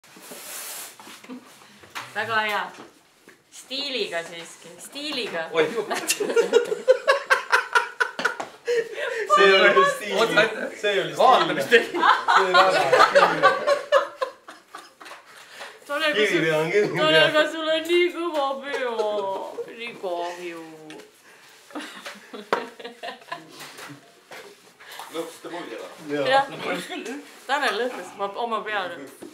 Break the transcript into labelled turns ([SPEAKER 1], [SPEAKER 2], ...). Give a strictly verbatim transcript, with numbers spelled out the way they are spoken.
[SPEAKER 1] Väga hea. Stiiliga siiski. Stiiliga.
[SPEAKER 2] Oi, juba. See oli küll stiiliga. See oli stiiliga. Vaata, mis tegi. See oli väga stiiliga. Kivi on kivi.
[SPEAKER 1] Tolega sul on nii kõva peo. Nii kahju.
[SPEAKER 2] Lõpsite mulje või?
[SPEAKER 1] Jah. Tanel lõpus oma peale.